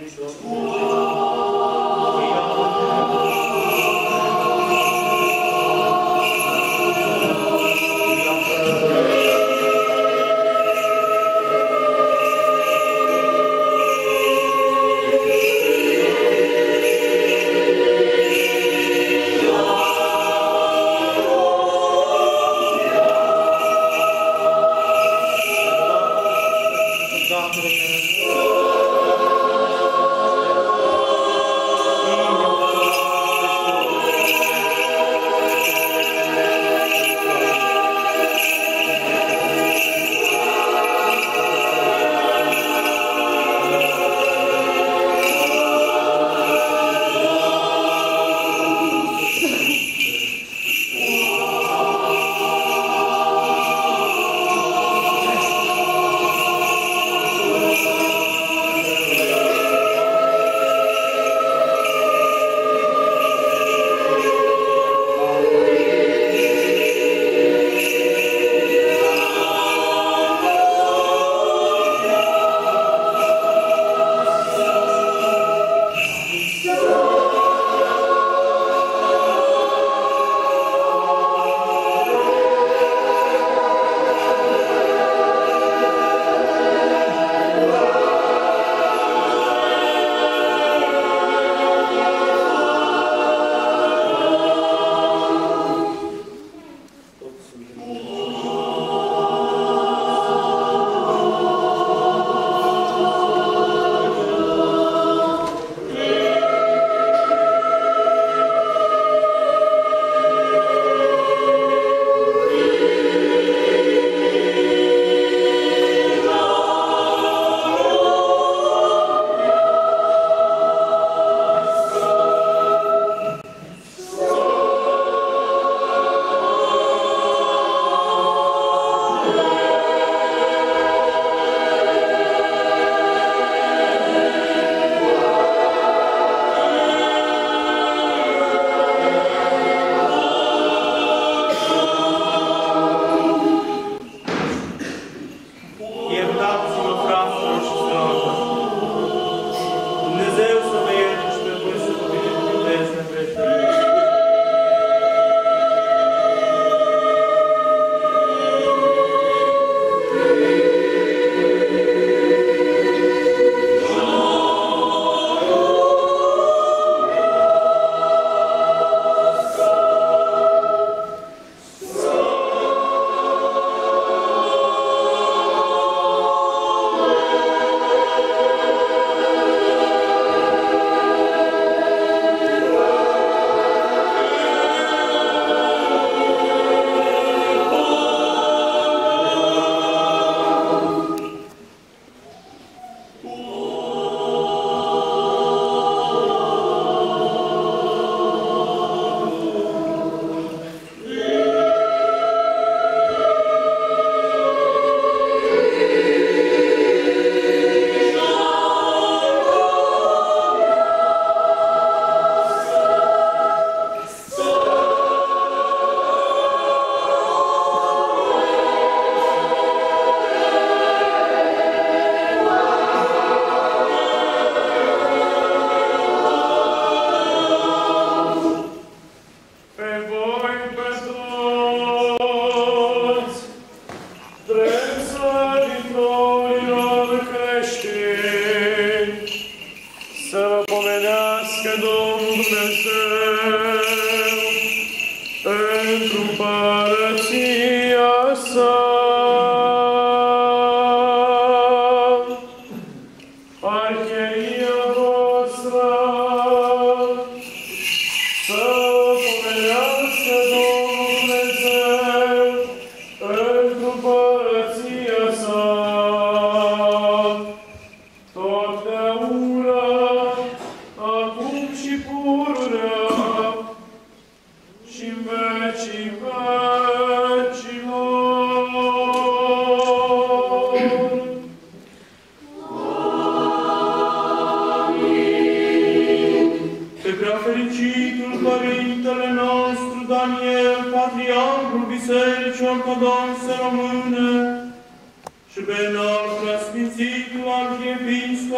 și pe înalt preasfințitul arhiepiscopul și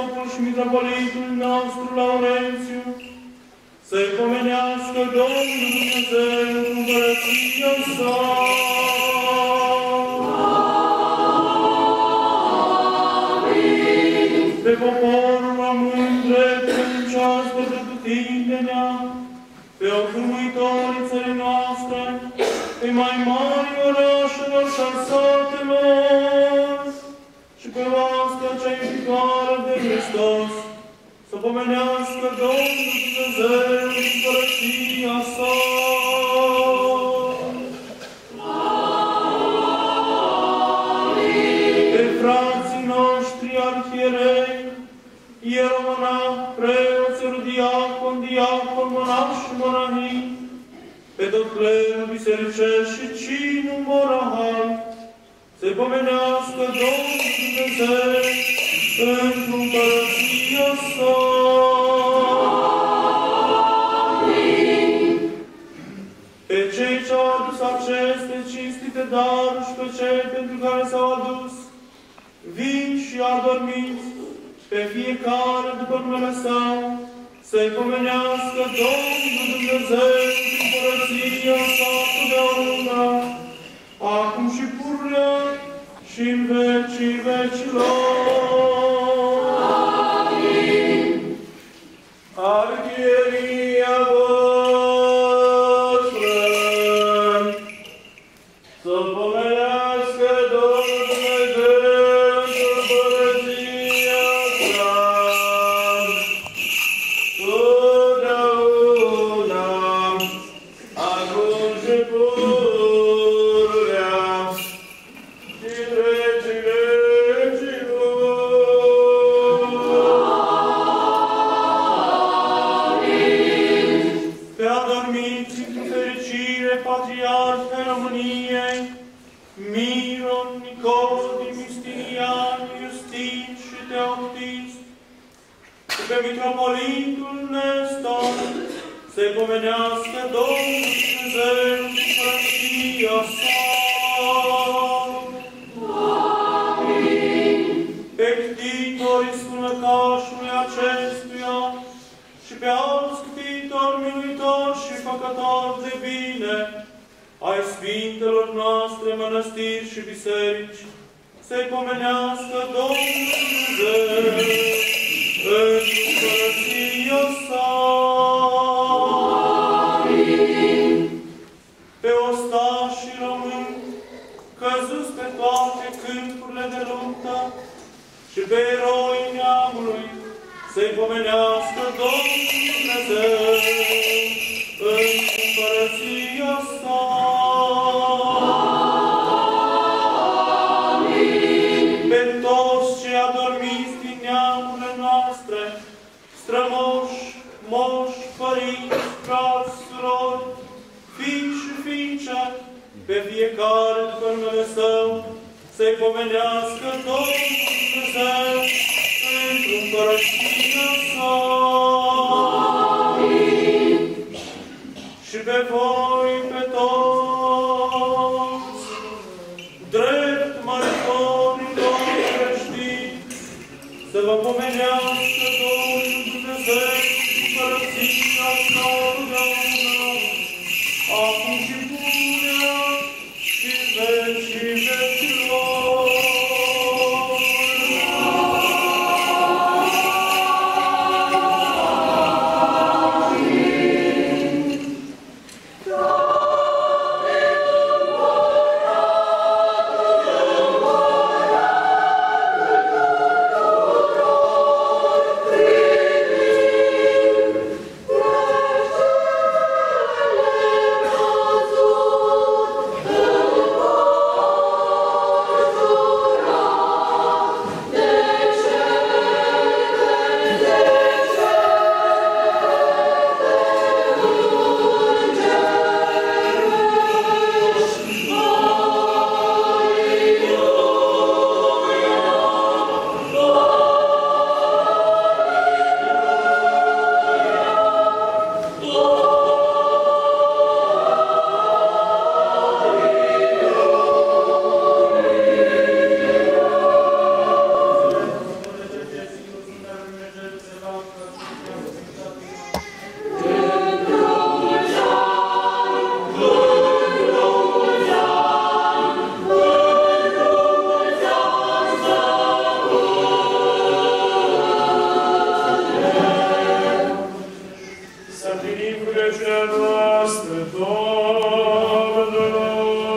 mitropolitul nostru Laurențiu, să-i pomenească Domnul Dumnezeu în împărăția sa. Pe poporul român drept credincioasă de tutindenea, pe ocrumuitorii țării noastre, pe mai mari orașelor și al satelor, și pe oastea cea iubitoare de Hristos, să pomenească Domnul Dumnezeu în împărăția sa. Pe frații noștri arhierei, ieromonah, preoți, erudiacon, diacon, monași și monahii, pe tot clerul bisericesc și cinul morahal, să-i pomenească Domnul Dumnezeu într-o împărăția sa. Pe cei ce au adus aceste cinstite daruri și pe cei pentru care s-au adus, vii și adormiți, pe fiecare după numele Său, să-i pomenească Domnul Dumnezeu în împărăția sa totdeauna, acum și pururea și în vecii vecilor. Amin. Arhieria voastră, să pomenească Domnul Dumnezeu în împărăția sa, totdeauna, acum și pururea și în vecii vecilor. Pe adormiți cu fericire patriarhi ai României, Miron, Nicodim, Justinian, Justin și Teoctist, și pe mitropolitul Nestor, să-i pomenească Domnul Dumnezeu în împărăția sa. Amin. Pe ctitorii spânăcașului acestuia și pe alți ctitori miluitori și făcători de bine ai Sfintelor noastre mănăstiri și biserici, să-i pomenească Domnul Dumnezeu în împărăția sa. Amin. Pe ostașii români, căzuți pe toate câmpurile de luptă, și pe eroii neamului, să-i pomenească Domnul Dumnezeu în împărăția sa. Amin. Pe toți cei adormiți din neamurile noastre, strămoși, moși, părinți, frați, surori, fii și fiice, pe fiecare după numele Său, să-i pomenească Domnul Dumnezeu într-o împărăția sa. Amin. Și pe voi, pe toți, drept măritorilor creștini, să vă pomenească Domnul Dumnezeu împărăția sa totdeauna, acum și pururea și în vecii vecilor. Amin. rugăciunea noastră Domnului.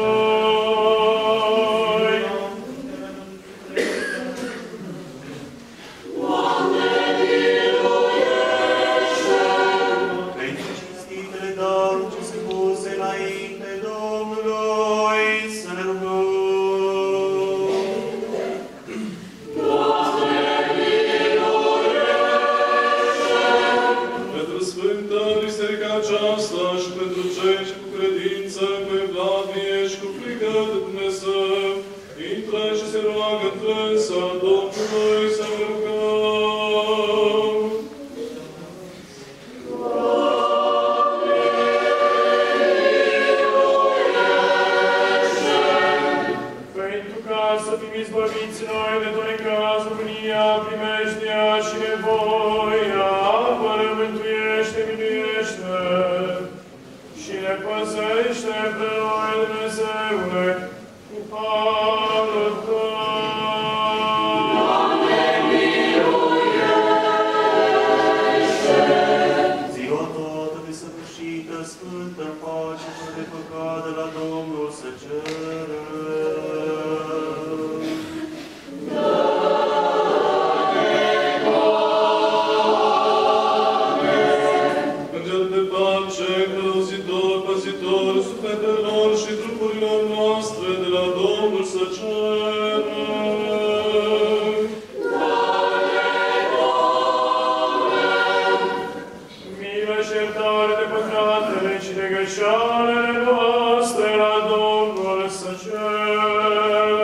Pentru cinstitele daruri ce se puse înainte Domnului, să ne rugăm. Pentru Sfânta Biserica aceasta și pentru cei ce cu credință, cu evlavie și cu frică de Dumnezeu, intră și se roagă întrânsa Domnului să ne rugăm. Pentru ca să fim izbăviți noi de tot necazul, mânia, primejdea și nevoia, apără, mântuiește, miluiește și ne păzește pe noi, Dumnezeule, cu harul Tău. Ziua toată desăvârșită, sfântă, în pace, fără de păcat, de la Domnul să cerem. Înger de pace, călăuzitor, păzitor, sufletelor și trupurilor noastre, de la Domnul să cerem. Milă și iertare de păcatele și de greșalele noastre, la Domnul să cerem.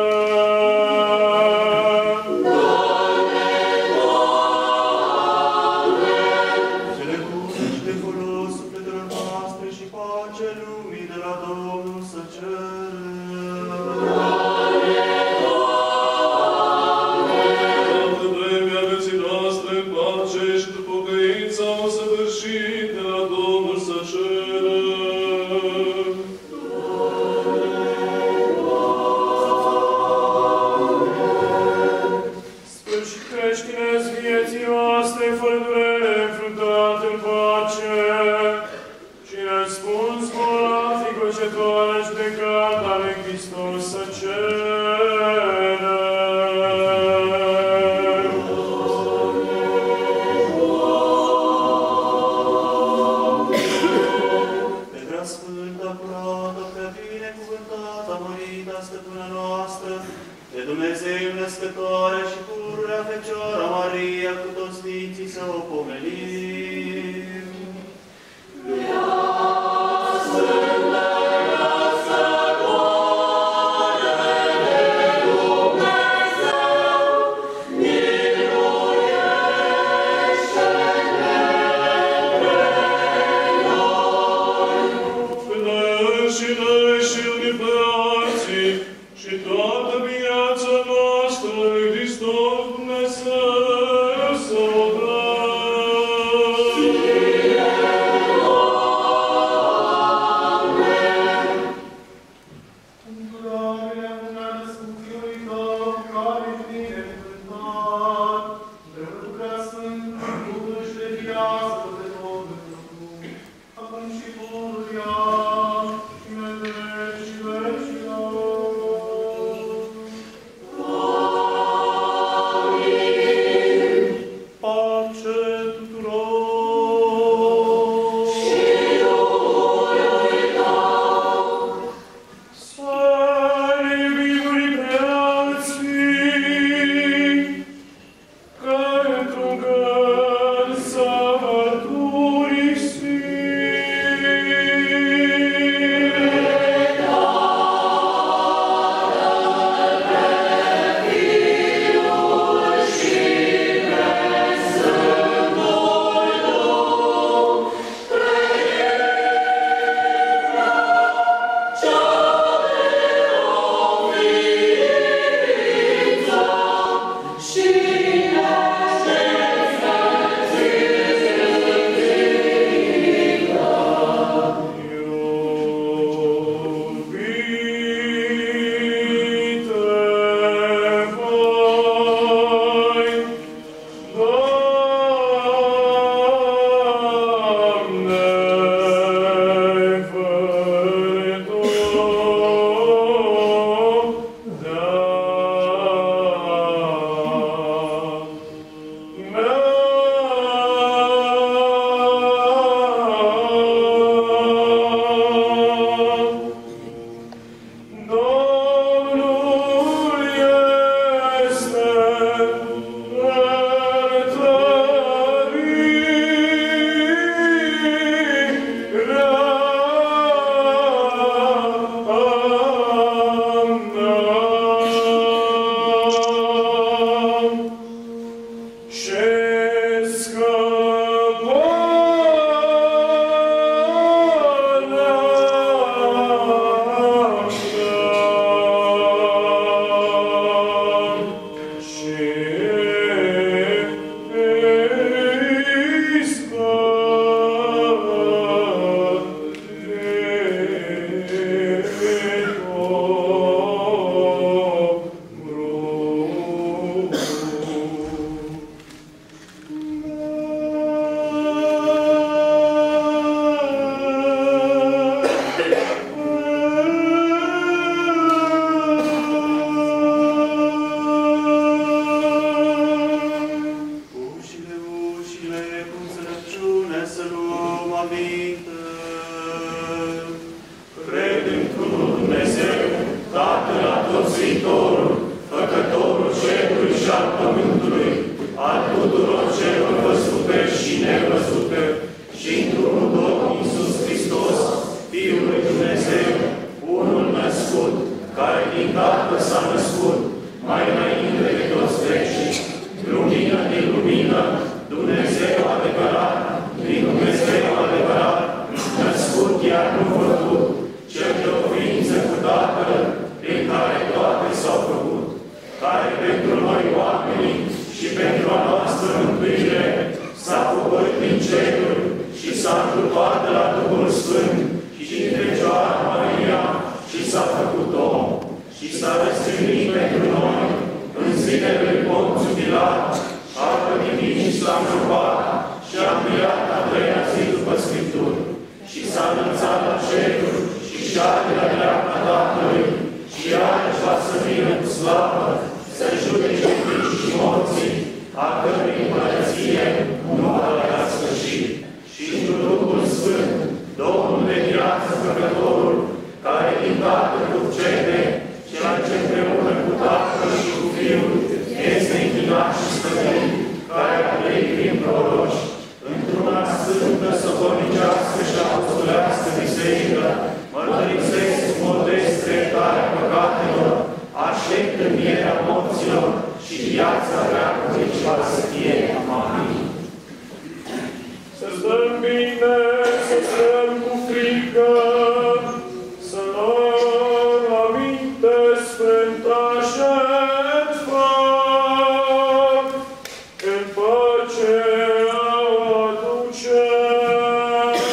Cele bune și de folos sufletelor noastre și pace lumii, de la Domnul să cerem. Toată vremea vieții noastre în pace și după pocăința o săvârșit, de la Domnul să cerem. Sfârșit creștinesc vieții noastre, fără durere, înfruntat în pace, și răspuns bolnav, fricoșătoare, judecata lui Hristos să cerem. Pe prea sfântă, curată, prea binecuvântată, mărita stăpână noastră, de Dumnezeu născătoare și pururea Fecioara Maria, cu toți sfinții să o pomenim. Și noi și unii pe alții și toată viața noastră lui Hristos Dumnezeu să o dăm. Îndurarea mânată Sfântului Tău, care ești binecuvântat, de lucra Sfânt, Duhul și de viață de Domnul, acum și pururia, și în veci și vecilor. Pace tuturor! Să ne iubim unii pe alții, ca într-un gând să mărturisim. Să poruncile cu înțelepciune să luăm aminte. Cred într-unul Dumnezeu, Tatăl Atotsuitorul, Făcătorul cerului și al pământului, al tuturor celor văzute și nevăzute, și într-unul Domn Iisus Hristos, Fiul lui Dumnezeu, unul născut, care din Tatăl s-a născut, mai înainte de toți vecii, lumină din lumină, Dumnezeu adevărat, din Dumnezeu adevărat, născut iar nu făcut, cel de o ființă cu Tatăl, prin care toate s-au făcut, care pentru noi oamenii și pentru a noastră mântuire s-a coborât din ceruri și s-a întrupat de la Duhul Sfânt și din Fecioara Maria și s-a făcut om și s-a răstignit pentru noi în zilele lui Ponțiu Pilat, a pătimit și s-a întrupat și a înviat a treia zi după Scripturi și s-a înălțat la ceruri și șade la dreapta Tatălui și iarăși va să vină cu slavă să judece vii și morții, a cărui împărăție nu va avea sfârșit. Și într Duhul Sfânt, Domnul de viață Făcătorul, care din Tatăl cucede, ceea ce împreună cu Tatăl și cu Fiul este închinat și stăpânit, care a trăit prin proroci, într-una sfântă, socornicească și apostolească biserică, mărturisesc cu modest treptarea păcatelor, aștept învierea morților și viața veacului și va să fie. Amin. Să stăm bine, să stăm cu frică, să luăm aminte sfânta jertfă, în pace o aducem.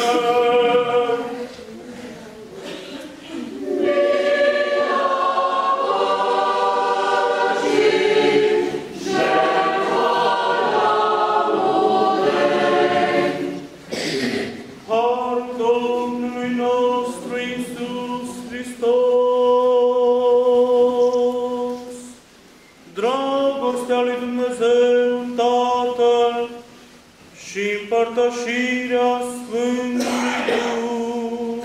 Harul Domnului nostru Iisus Hristos, dragostea lui Dumnezeu Tatăl și împărtășirea Sfântului Duh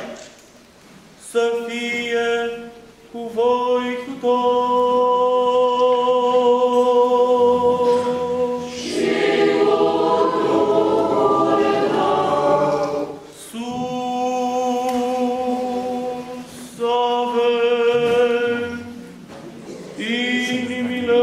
să fie cu voi cu toți. Sus avem inimile.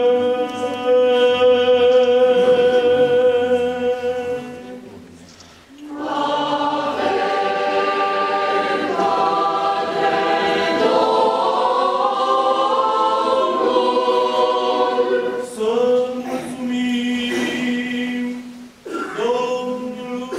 Să mulțumim Domnului.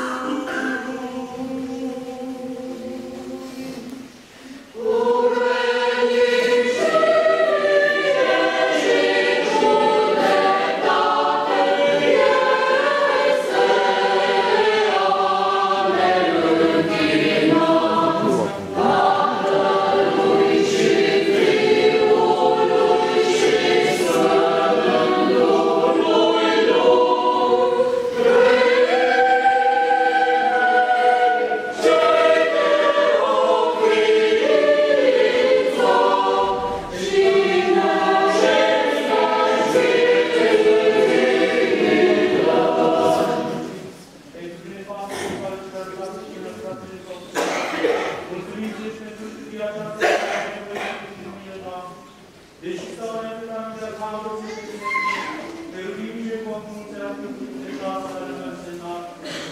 Deși stau în de harul pe cu mulțea de casă rămăsenat.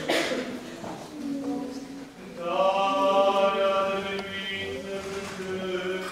Care a devenit nevăzut,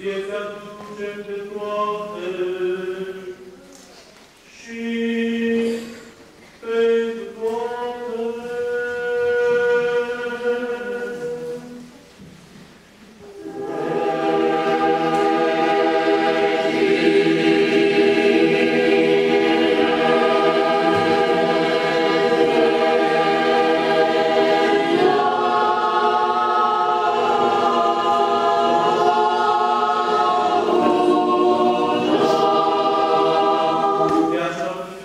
ție-ți aducem de toate și pentru toate. De așa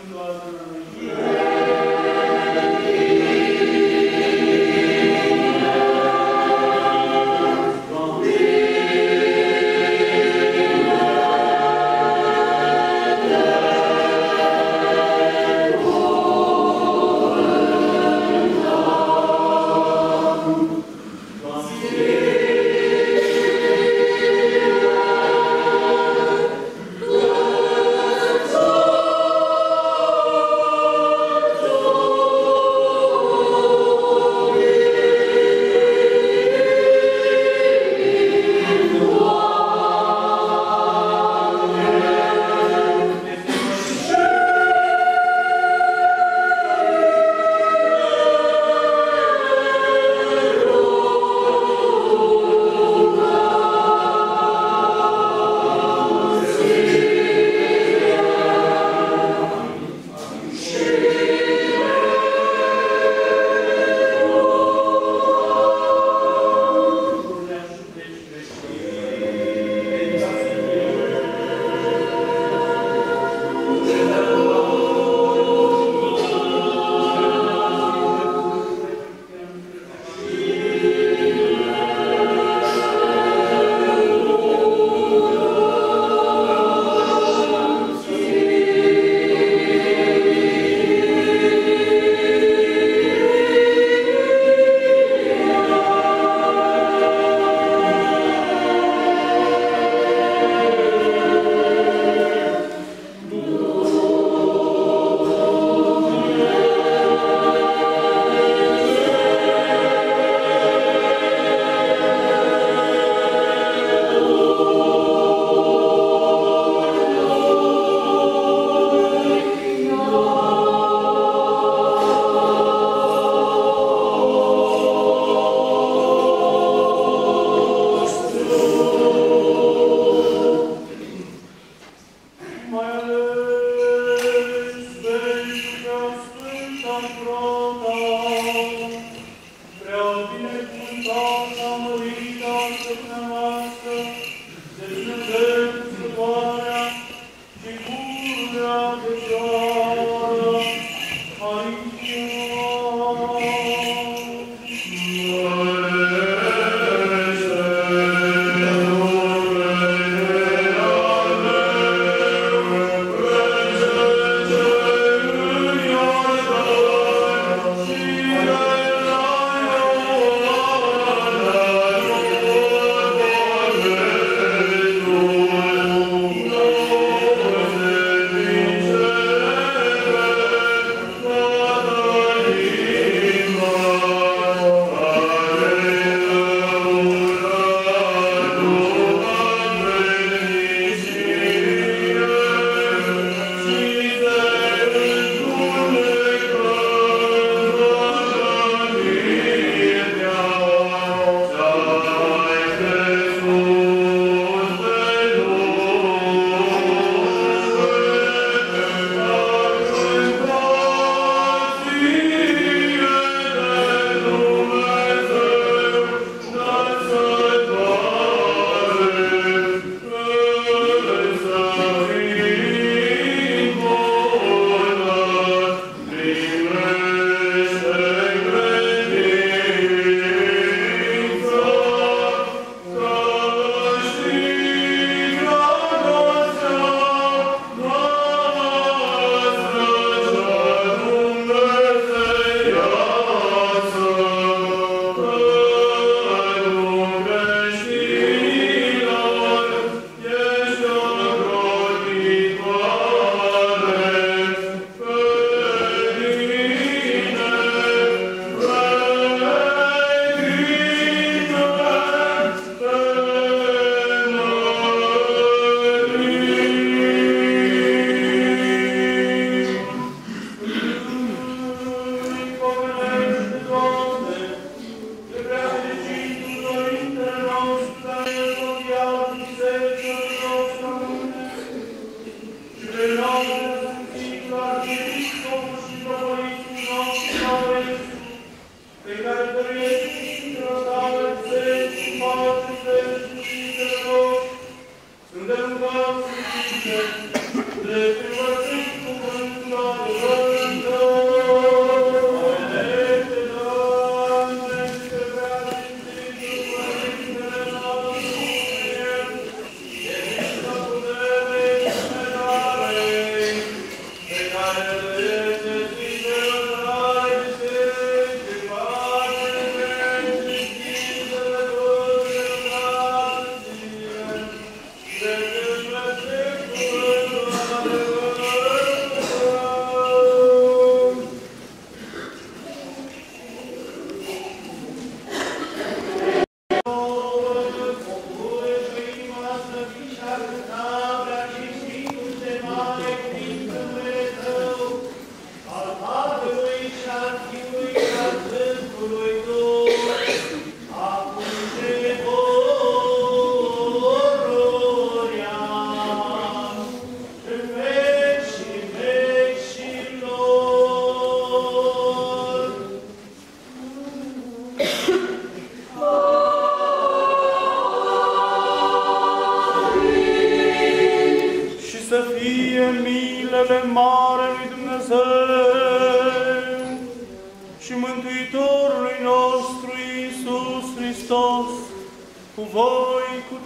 fie milele mare lui Dumnezeu și Mântuitorului nostru Iisus Hristos, cu voi cu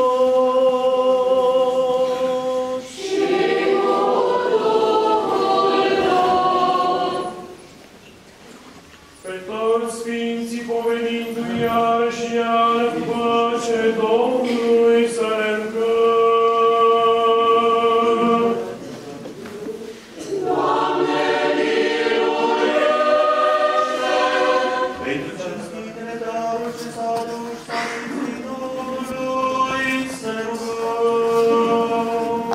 toți. Și cu Duhul tău. Pe toți Sfinții povedindu-i iară și iară cu pace Domnului să ne rugăm. Doamne, miluiește! Pentru cinstitele daruri ce s-au adus Sfințitului să ne rugăm.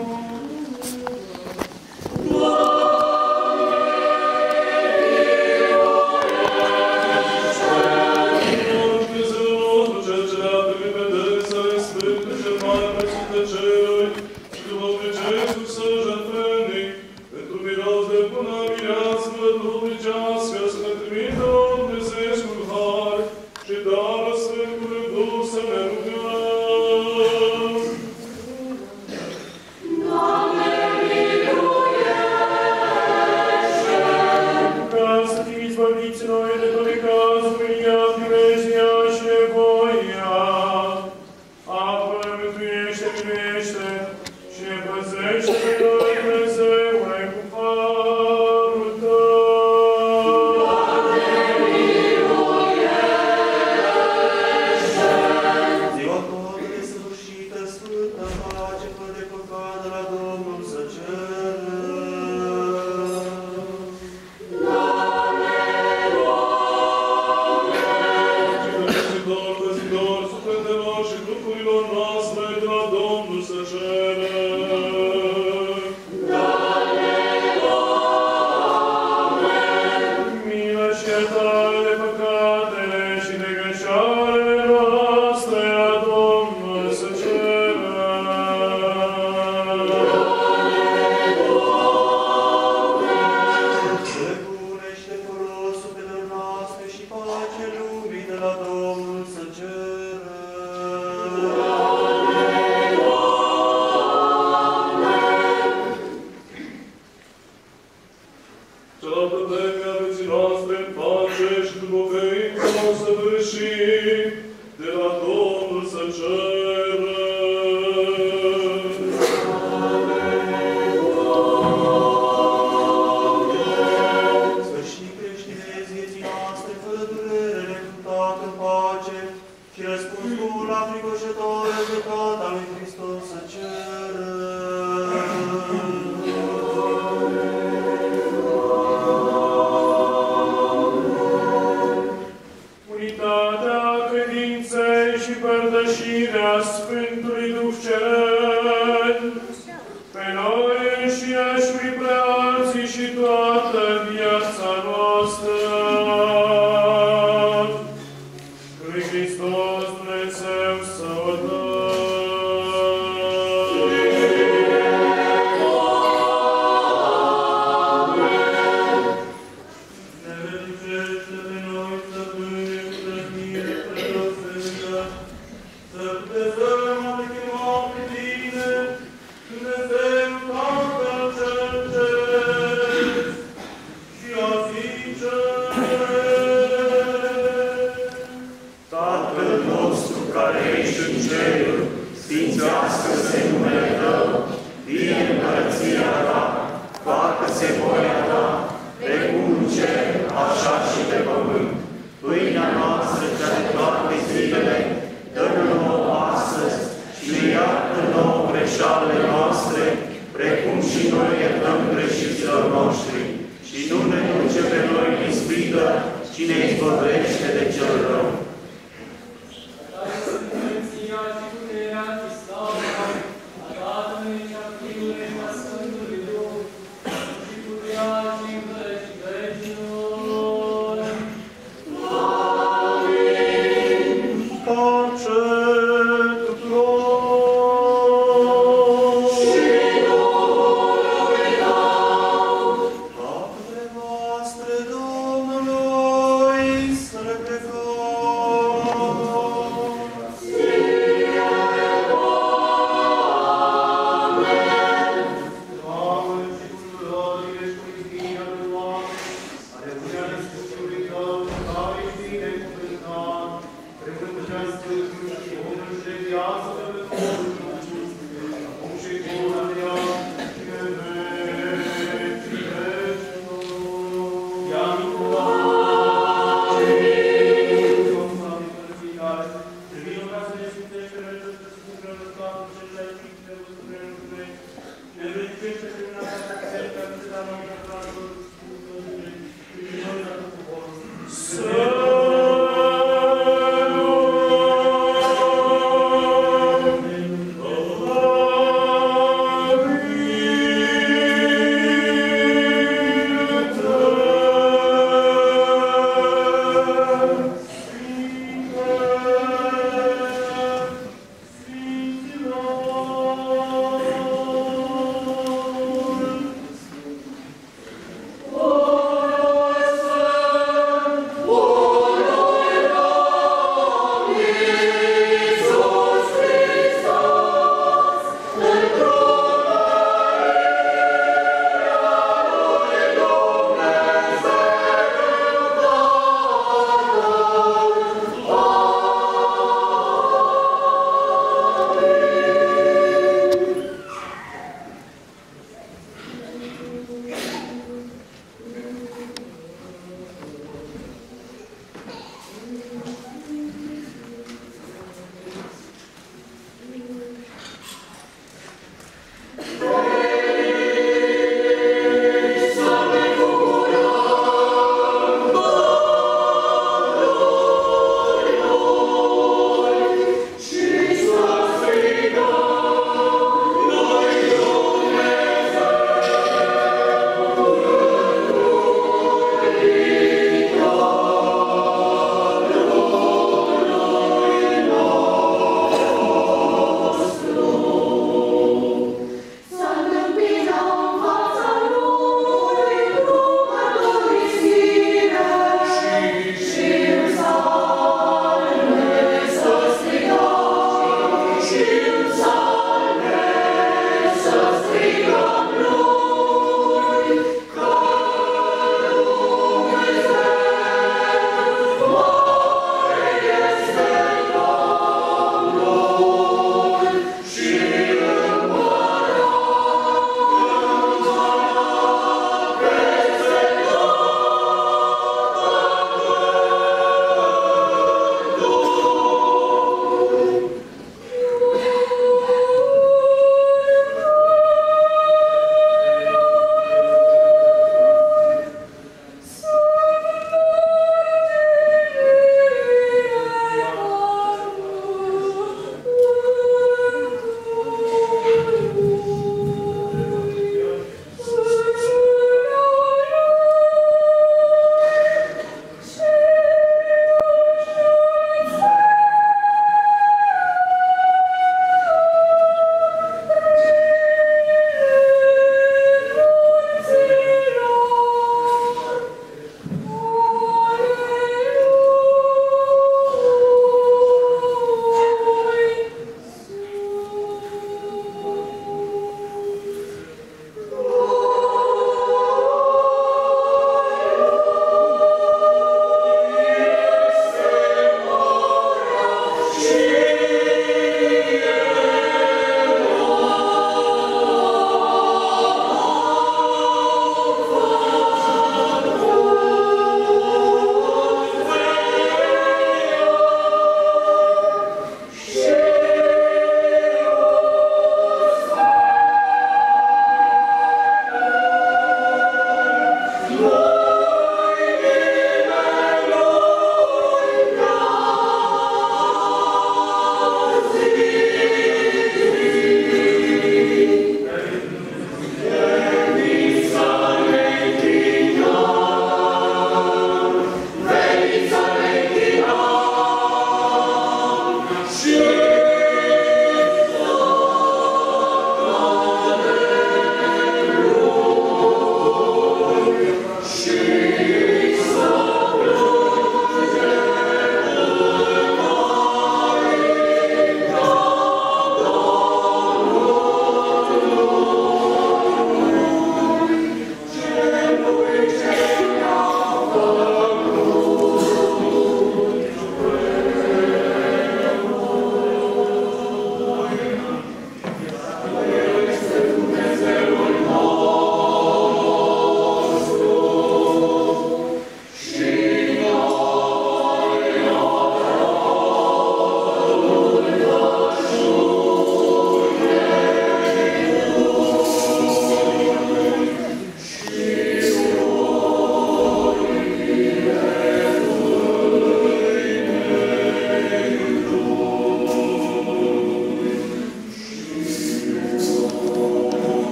Domnului să le plecăm.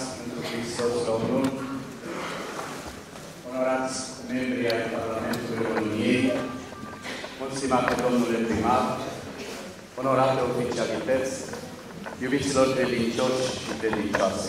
într Hristos Domnul, onorați membrii ai Parlamentului României, mult stimate domnule primar, onorate oficialități, iubiților credincioși și credincioase.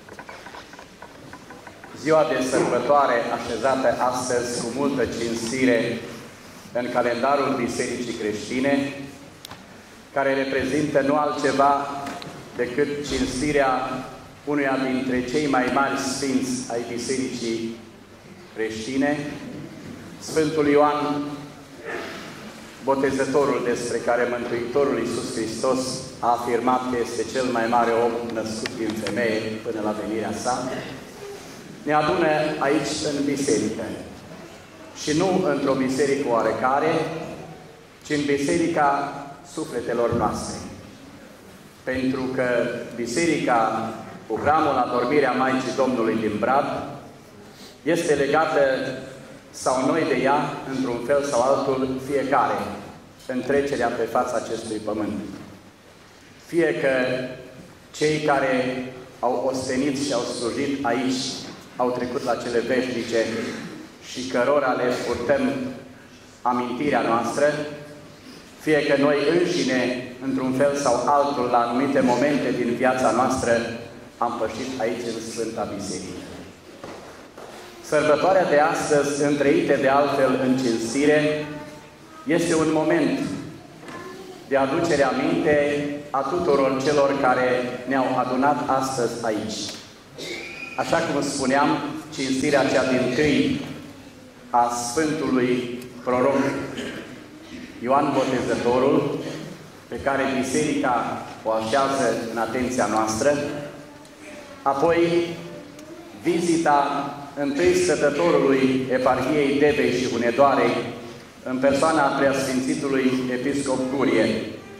Ziua de sărbătoare așezată astăzi cu multă cinstire în calendarul Bisericii Creștine, care reprezintă nu altceva decât cinstirea unuia dintre cei mai mari sfinți ai Bisericii Creștine, Sfântul Ioan Botezătorul, despre care Mântuitorul Iisus Hristos a afirmat că este cel mai mare om născut din femeie până la venirea sa, ne adună aici în biserică. Și nu într-o biserică oarecare, ci în biserica sufletelor noastre. Pentru că biserica cu hramul Adormirea Maicii Domnului din Brad este legată, sau noi de ea, într-un fel sau altul, fiecare, în trecerea pe fața acestui pământ. Fie că cei care au ostenit și au slujit aici au trecut la cele veșnice și cărora le purtăm amintirea noastră, fie că noi înșine, într-un fel sau altul, la anumite momente din viața noastră, am pășit aici în Sfânta Biserică. Sărbătoarea de astăzi, întrăită de altfel în cinstire, este un moment de aducere aminte a tuturor celor care ne-au adunat astăzi aici. Așa cum spuneam, cinstirea cea dintâi a Sfântului Proroc Ioan Botezătorul, pe care Biserica o așează în atenția noastră, apoi vizita întâi stătătorului Eparhiei Debei și Hunedoarei, în persoana Preasfințitului Episcop Curie,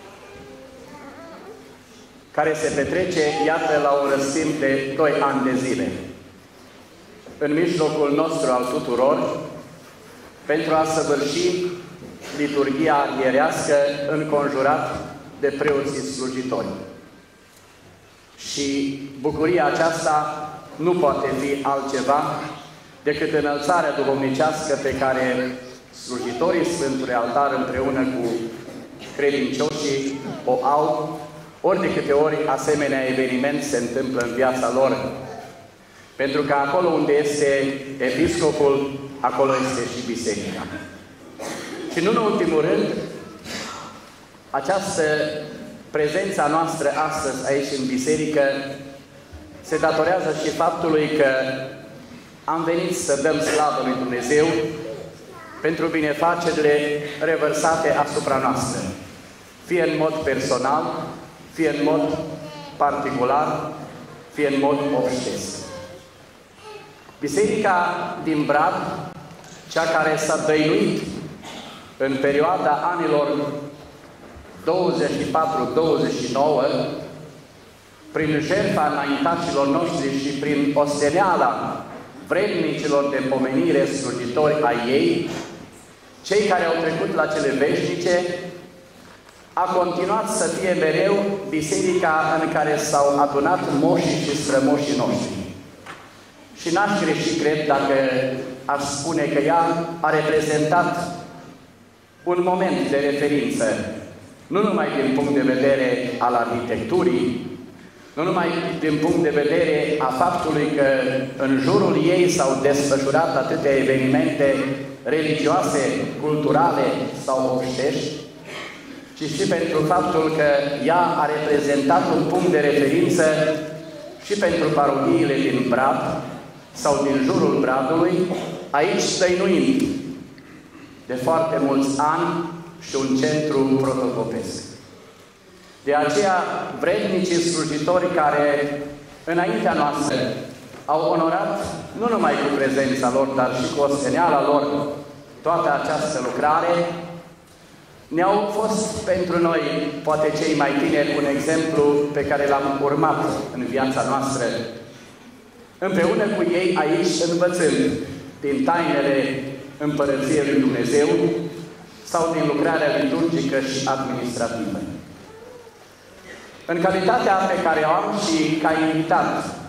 care se petrece, iată, la un răstimp de 2 ani de zile, în mijlocul nostru al tuturor, pentru a săvârși liturghia ierească înconjurat de preoții slujitori. Și bucuria aceasta nu poate fi altceva decât înălțarea duhovnicească pe care slujitorii Sfântului Altar împreună cu credincioșii o au, ori de câte ori asemenea eveniment se întâmplă în viața lor. Pentru că acolo unde este episcopul, acolo este și biserica. Și nu în ultimul rând, această prezența noastră astăzi aici în biserică se datorează și faptului că am venit să dăm slavă lui Dumnezeu pentru binefacerile revărsate asupra noastră, fie în mod personal, fie în mod particular, fie în mod obștesc. Biserica din Brad, cea care s-a dăinuit în perioada anilor 24-29, prin jertfa înaintașilor noștri și prin osteneala vrednicilor de pomenire slujitori ai ei, cei care au trecut la cele veșnice, a continuat să fie mereu biserica în care s-au adunat moșii și strămoșii noștri. Și n-aș greși, cred, dacă aș spune că ea a reprezentat un moment de referință, nu numai din punct de vedere al arhitecturii, nu numai din punct de vedere a faptului că în jurul ei s-au desfășurat atâtea evenimente religioase, culturale sau obștești, ci și pentru faptul că ea a reprezentat un punct de referință și pentru parohiile din Brad sau din jurul Bradului, aici dăinuind de foarte mulți ani și un centru protopopesc. De aceea, vrednicii slujitori care, înaintea noastră, au onorat, nu numai cu prezența lor, dar și cu osteneala lor, toată această lucrare, ne-au fost pentru noi, poate cei mai tineri, un exemplu pe care l-am urmat în viața noastră. Împreună cu ei aici, învățând din tainele Împărăției lui Dumnezeu sau din lucrarea liturgică și administrativă. În calitatea pe care o am și ca invitat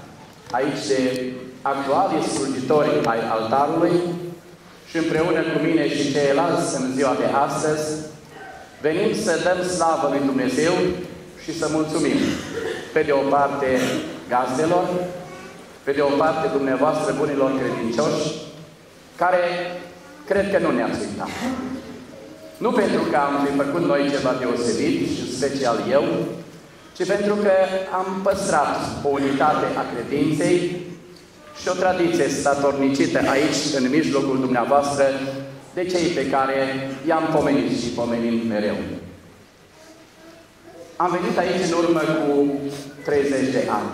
aici de actuali slujitori ai altarului și împreună cu mine și ceilalți în ziua de astăzi, venim să dăm slavă lui Dumnezeu și să mulțumim, pe de o parte gazdelor, pe de o parte dumneavoastră bunilor credincioși, care cred că nu ne-ați uitat. Nu pentru că am fi făcut noi ceva deosebit și special eu, ci pentru că am păstrat o unitate a credinței și o tradiție statornicită aici, în mijlocul dumneavoastră, de cei pe care i-am pomenit și pomenim mereu. Am venit aici în urmă cu 30 de ani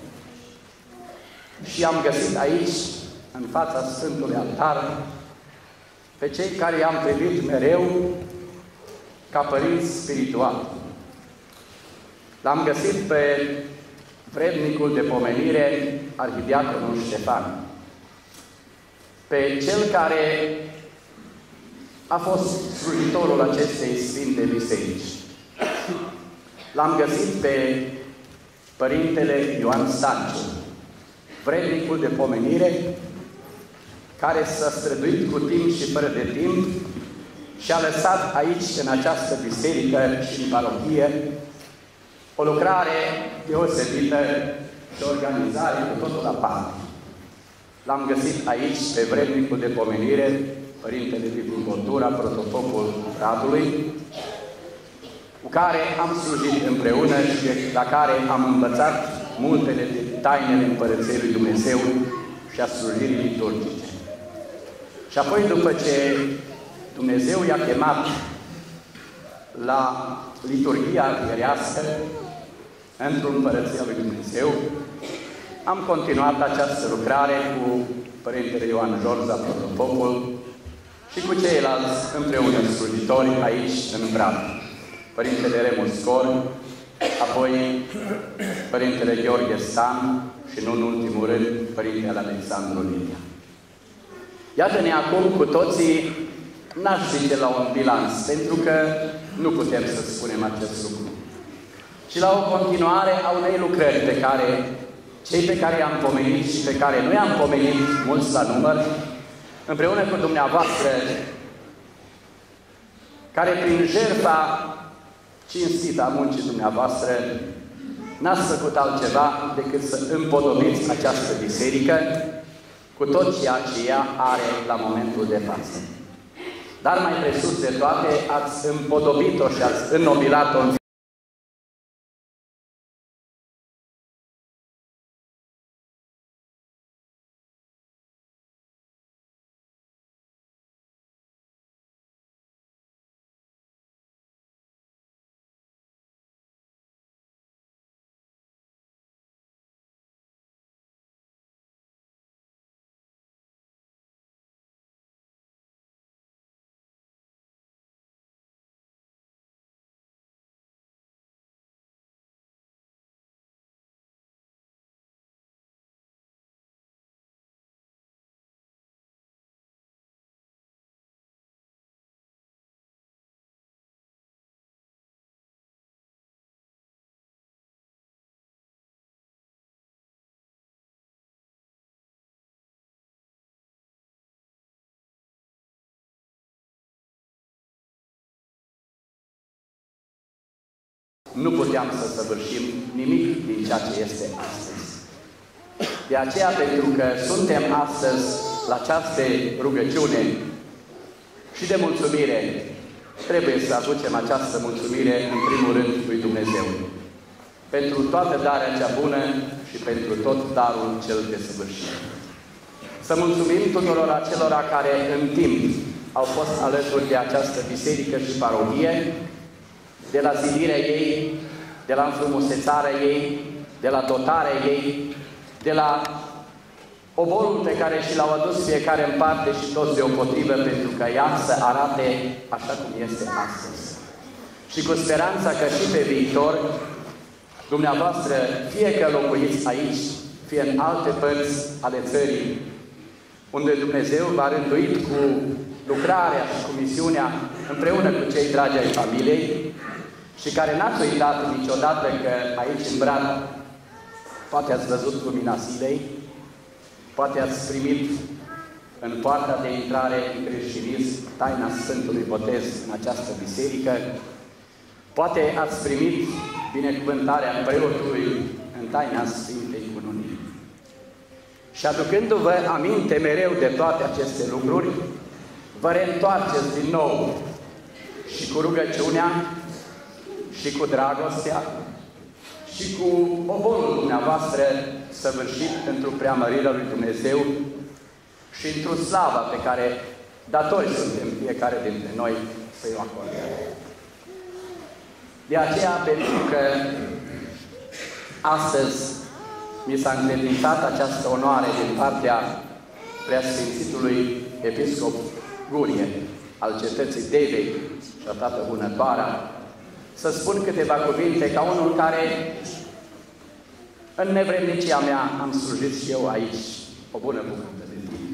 și am găsit aici, în fața Sfântului Altar, pe cei care i-am privit mereu ca părinți spirituali. L-am găsit pe vrednicul de pomenire, arhidiaconul Ștefan, pe cel care a fost slujitorul acestei Sfinte Biserici. L-am găsit pe Părintele Ioan Stanciu, vrednicul de pomenire, care s-a străduit cu timp și fără de timp și a lăsat aici, în această biserică și în parohie, o lucrare deosebită de organizare cu totul la parte. L-am găsit aici pe vrednicul de pomenire, Părintele Liviu Botura, protopopul Radului, cu care am slujit împreună și la care am învățat multele de tainele Împărăției lui Dumnezeu și a slujirii liturgice. Și apoi, după ce Dumnezeu i-a chemat la liturghia arhierească, într-o Împărăția lui Dumnezeu, am continuat această lucrare cu Părintele Ioan Jorza, protopopul, și cu ceilalți împreună slujitori aici în Brad. Părintele Remus Cor, apoi Părintele Gheorghe Stan și, nu în ultimul rând, Părintele Alexandru Lidia. Iată-ne acum cu toții, n-aș zice la un bilanț, pentru că nu putem să spunem acest lucru, ci la o continuare a unei lucrări pe care cei pe care i-am pomenit și pe care nu i-am pomenit, mulți la număr, împreună cu dumneavoastră, care prin jertfa cinstită a muncii dumneavoastră n-ați făcut altceva decât să împodobiți această biserică cu tot ceea ce ea are la momentul de față. Dar mai presus de toate, ați împodobit-o și ați înnobilat-o în nu puteam să săvârșim nimic din ceea ce este astăzi. De aceea, pentru că suntem astăzi la această rugăciune și de mulțumire, trebuie să aducem această mulțumire în primul rând lui Dumnezeu. Pentru toată darea cea bună și pentru tot darul cel desăvârșit. Să mulțumim tuturor acelora care în timp au fost alături de această biserică și parohie, de la zidirea ei, de la înfrumusețarea ei, de la dotarea ei, de la oborul pe care și l-au adus fiecare în parte și toți deopotrivă, pentru că ea să arate așa cum este astăzi. Și cu speranța că și pe viitor, dumneavoastră, fie că locuiți aici, fie în alte părți ale țării, unde Dumnezeu v-a rânduit cu lucrarea și cu misiunea împreună cu cei dragi ai familiei și care n-ați uitat niciodată că aici în Brad poate ați văzut lumina zilei, poate ați primit în poarta de intrare în creștinism taina Sfântului Botez în această biserică, poate ați primit binecuvântarea preotului în taina Sfintei Cununii. Și aducându-vă aminte mereu de toate aceste lucruri, vă reîntoarceți din nou și cu rugăciunea, și cu dragostea, și cu oborul dumneavoastră săvârșit pentru preamărirea lui Dumnezeu și într-o slavă pe care datori suntem fiecare dintre noi să-i o acordăm. De aceea, pentru că astăzi mi s-a încredințat această onoare din partea Preasfințitului Episcop Gurie, al cetății Devei și a Tată Bunătoarea, să spun câteva cuvinte ca unul care, în nevrednicia mea, am slujit și eu aici o bună bucată de timp.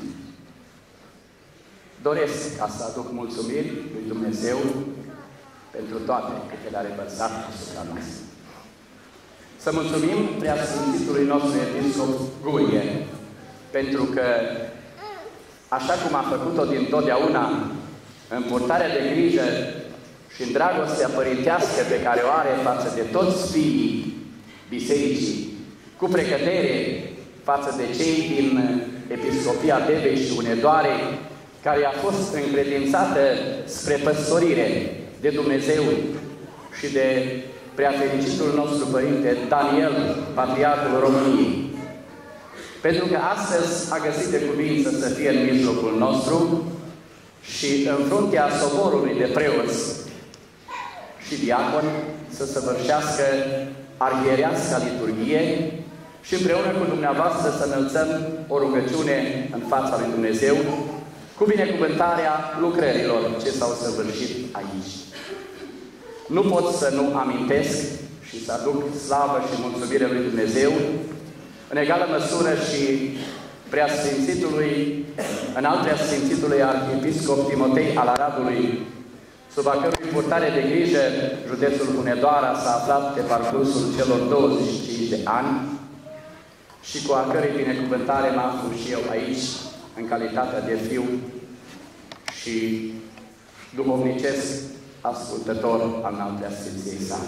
Doresc ca să aduc mulțumiri lui Dumnezeu pentru toate câte le-a revărsat asupra noastră. Să mulțumim Preasfințitului nostru Episcop Gurie, pentru că, așa cum a făcut-o dintotdeauna, în purtarea de grijă și în dragostea părintească pe care o are față de toți fiii bisericii, cu precădere față de cei din Episcopia Devei și Hunedoare, care a fost încredințată spre păstorire de Dumnezeu și de preafericitul nostru Părinte Daniel, Patriarhul României. Pentru că astăzi a găsit de cuvință să fie în mijlocul nostru și în fruntea soborului de preoți și diaconi să săvârșească arhiereasca liturghie și împreună cu dumneavoastră să înălțăm o rugăciune în fața lui Dumnezeu cu binecuvântarea lucrărilor ce s-au săvârșit aici. Nu pot să nu amintesc și să aduc slavă și mulțumire lui Dumnezeu, în egală măsură și Preasfințitului, înalt Preasfințitului Arhiepiscop Timotei al Aradului, sub a cărui purtare de grijă județul Hunedoara s-a aflat pe parcursul celor 25 de ani și cu a cărei binecuvântare mă aflu și eu aici, în calitatea de fiu și duhovnicesc ascultător al înalt Preasfinției sale.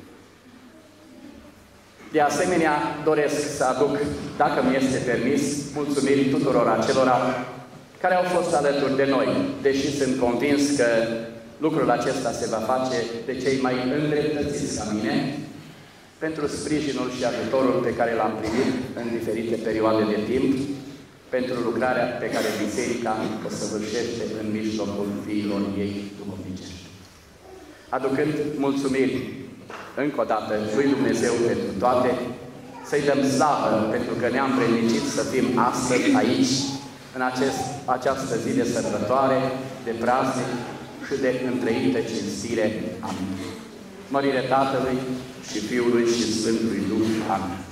De asemenea, doresc să aduc, dacă mi este permis, mulțumiri tuturor acelora care au fost alături de noi, deși sunt convins că lucrul acesta se va face de cei mai îndreptățiți ca mine, pentru sprijinul și ajutorul pe care l-am primit în diferite perioade de timp, pentru lucrarea pe care Biserica o săvârșește în mijlocul fiilor ei duhovnicești. Aducând mulțumiri încă o dată lui Dumnezeu pentru toate, să-i dăm slavă pentru că ne-am predicit să fim astăzi aici, în această zi de sărbătoare, de praznic și de împleită cinstire. Amin. Mărire Tatălui și Fiului și Sfântului Duh. Amin.